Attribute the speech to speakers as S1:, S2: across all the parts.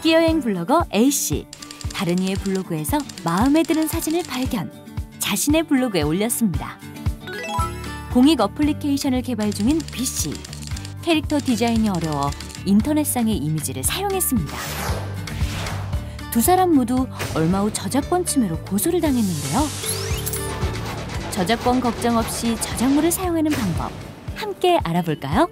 S1: 인기여행 블로거 A씨. 다른 이의 블로그에서 마음에 드는 사진을 발견. 자신의 블로그에 올렸습니다. 공익 어플리케이션을 개발 중인 B씨. 캐릭터 디자인이 어려워 인터넷상의 이미지를 사용했습니다. 두 사람 모두 얼마 후 저작권 침해로 고소를 당했는데요. 저작권 걱정 없이 저작물을 사용하는 방법 함께 알아볼까요?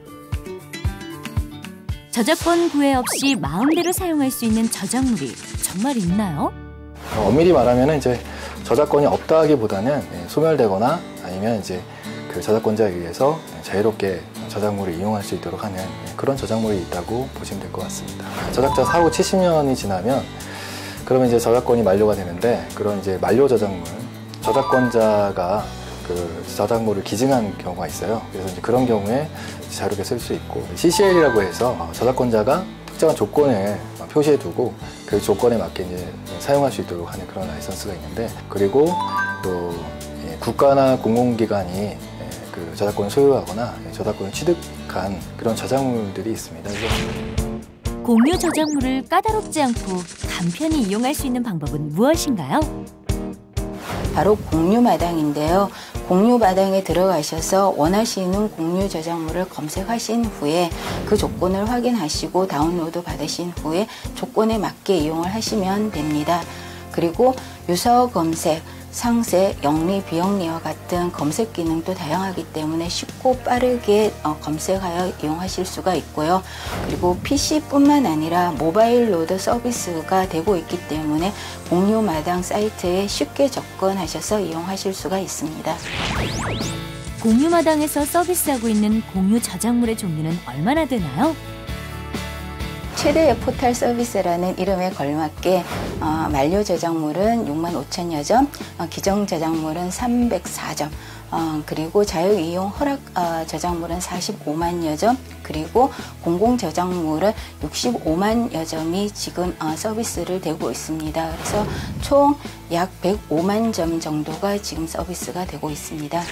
S1: 저작권 구애 없이 마음대로 사용할 수 있는 저작물이 정말 있나요?
S2: 엄밀히 말하면 이제 저작권이 없다기보다는 소멸되거나 아니면 이제 그 저작권자에 의해서 자유롭게 저작물을 이용할 수 있도록 하는 그런 저작물이 있다고 보시면 될 것 같습니다. 저작자 사후 70년이 지나면 그러면 이제 저작권이 만료가 되는데 그런 이제 만료 저작물, 저작권자가 그 저작물을 기증한 경우가 있어요. 그래서 이제 그런 경우에 자유롭게 쓸 수 있고 CCL이라고 해서 저작권자가 특정한 조건을 표시해 두고 그 조건에 맞게 이제 사용할 수 있도록 하는 그런 라이선스가 있는데 그리고 또 국가나 공공기관이 그 저작권을 소유하거나 저작권을 취득한 그런 저작물들이 있습니다.
S1: 공유 저작물을 까다롭지 않고 간편히 이용할 수 있는 방법은 무엇인가요?
S3: 바로 공유마당인데요. 공유마당에 들어가셔서 원하시는 공유 저작물을 검색하신 후에 그 조건을 확인하시고 다운로드 받으신 후에 조건에 맞게 이용을 하시면 됩니다. 그리고 유서 검색, 상세, 영리, 비영리와 같은 검색 기능도 다양하기 때문에 쉽고 빠르게 검색하여 이용하실 수가 있고요. 그리고 PC뿐만 아니라 모바일로도 서비스가 되고 있기 때문에 공유마당 사이트에 쉽게 접근하셔서 이용하실 수가 있습니다.
S1: 공유마당에서 서비스하고 있는 공유 저작물의 종류는 얼마나 되나요?
S3: 최대의 포탈 서비스라는 이름에 걸맞게 만료 저작물은 65,000여 점, 기정 저작물은 304점, 그리고 자유이용 허락 저작물은 45만여 점, 그리고 공공 저작물은 65만여 점이 지금 서비스를 되고 있습니다. 그래서 총 약 105만 점 정도가 지금 서비스가 되고 있습니다.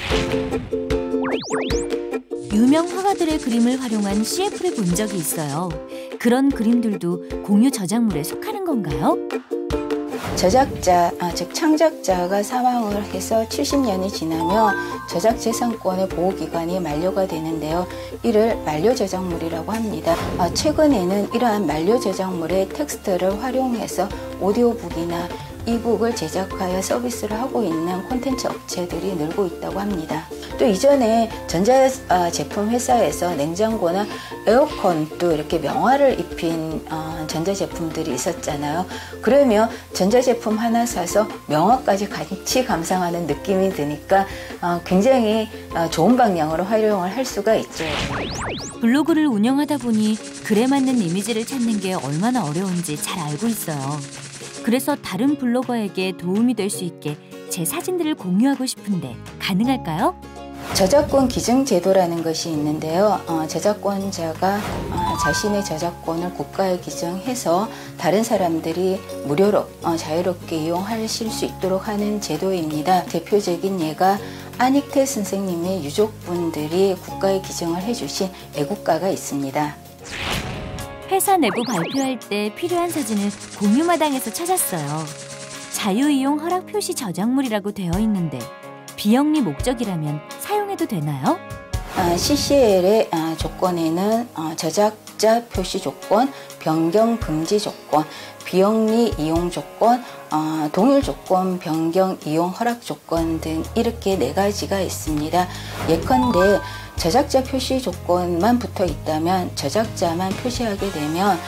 S1: 유명 화가들의 그림을 활용한 CF를 본 적이 있어요. 그런 그림들도 공유 저작물에 속하는 건가요?
S3: 저작자, 즉 창작자가 사망을 해서 70년이 지나면 저작재산권의 보호기간이 만료가 되는데요. 이를 만료 저작물이라고 합니다. 최근에는 이러한 만료 저작물의 텍스트를 활용해서 오디오북이나 이북을 제작하여 서비스를 하고 있는 콘텐츠 업체들이 늘고 있다고 합니다. 또 이전에 전자제품 회사에서 냉장고나 에어컨도 이렇게 명화를 입힌 전자제품들이 있었잖아요. 그러면 전자제품 하나 사서 명화까지 같이 감상하는 느낌이 드니까 굉장히 좋은 방향으로 활용을 할 수가 있죠.
S1: 블로그를 운영하다 보니 글에 맞는 이미지를 찾는 게 얼마나 어려운지 잘 알고 있어요. 그래서 다른 블로거에게 도움이 될 수 있게 제 사진들을 공유하고 싶은데 가능할까요?
S3: 저작권 기증 제도라는 것이 있는데요. 저작권자가 자신의 저작권을 국가에 기증해서 다른 사람들이 무료로 자유롭게 이용하실 수 있도록 하는 제도입니다. 대표적인 예가 안익태 선생님의 유족분들이 국가에 기증을 해주신 애국가가 있습니다.
S1: 회사 내부 발표할 때 필요한 사진을 공유마당에서 찾았어요. 자유이용 허락 표시 저작물이라고 되어 있는데 비영리 목적이라면 사용해도 되나요?
S3: CCL의 조건에는 저작자 표시 조건, 변경 금지 조건, 비영리 이용 조건, 동일 조건 변경 이용 허락 조건 등 이렇게 4가지가 있습니다. 예컨대 저작자 표시 조건만 붙어 있다면 저작자만 표시하게 되면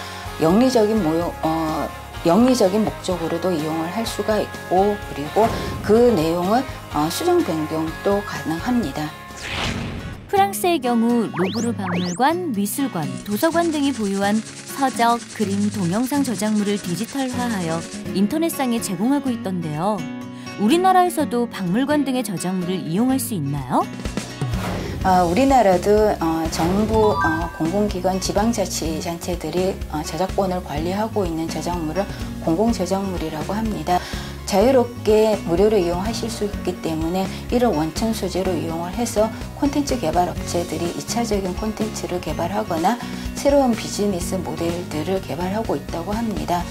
S3: 영리적인 목적으로도 이용을 할 수가 있고 그리고 그 내용은 수정 변경도 가능합니다.
S1: 프랑스의 경우 루브르 박물관, 미술관, 도서관 등이 보유한 서적, 그림, 동영상 저작물을 디지털화하여 인터넷상에 제공하고 있던데요. 우리나라에서도 박물관 등의 저작물을 이용할 수 있나요?
S3: 우리나라도 정부, 공공기관, 지방자치단체들이 저작권을 관리하고 있는 저작물을 공공저작물이라고 합니다. 자유롭게 무료로 이용하실 수 있기 때문에 이를 원천 소재로 이용을 해서 콘텐츠 개발 업체들이 2차적인 콘텐츠를 개발하거나 새로운 비즈니스 모델들을 개발하고 있다고 합니다.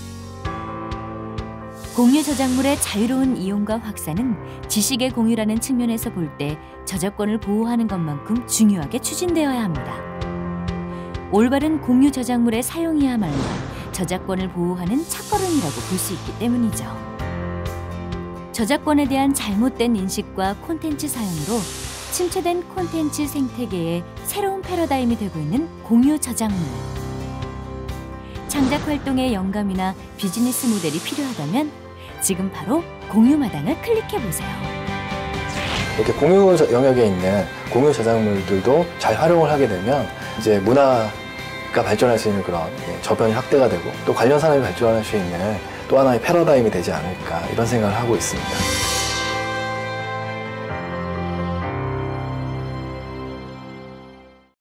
S1: 공유 저작물의 자유로운 이용과 확산은 지식의 공유라는 측면에서 볼 때 저작권을 보호하는 것만큼 중요하게 추진되어야 합니다. 올바른 공유 저작물의 사용이야말로 저작권을 보호하는 첫걸음이라고 볼 수 있기 때문이죠. 저작권에 대한 잘못된 인식과 콘텐츠 사용으로 침체된 콘텐츠 생태계의 새로운 패러다임이 되고 있는 공유 저작물. 창작 활동의 영감이나 비즈니스 모델이 필요하다면 지금 바로 공유마당을 클릭해보세요.
S2: 이렇게 공유 영역에 있는 공유 저작물들도 잘 활용을 하게 되면 이제 문화가 발전할 수 있는 그런 저변이 확대가 되고 또 관련 산업이 발전할 수 있는 또 하나의 패러다임이 되지 않을까 이런 생각을 하고 있습니다.